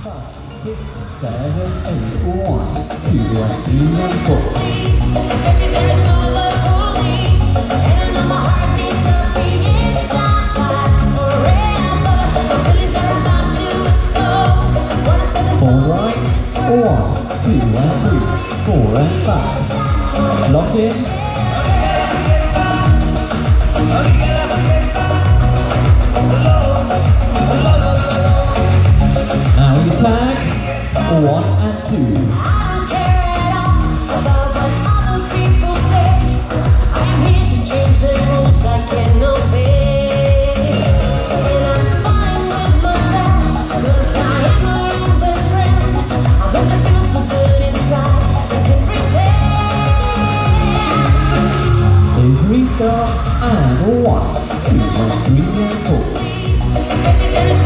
5, 6, 7, 8, 1, 2, 3, and 4. Baby, there's no love police, and my heart beats a fiesta forever. So feelings are about to explode. What is the 4 right, 1, 2, and 3, 4 and 5. Locked in. Now you tag 1 and 2. I don't care at all about what other people say. I'm here to change the rules I can obey. And I'm fine with myself, 'cause I am my own best friend. I bet you feel so good inside, you can pretend. Is restart and 1, 2, and 3 and 4. Baby, there's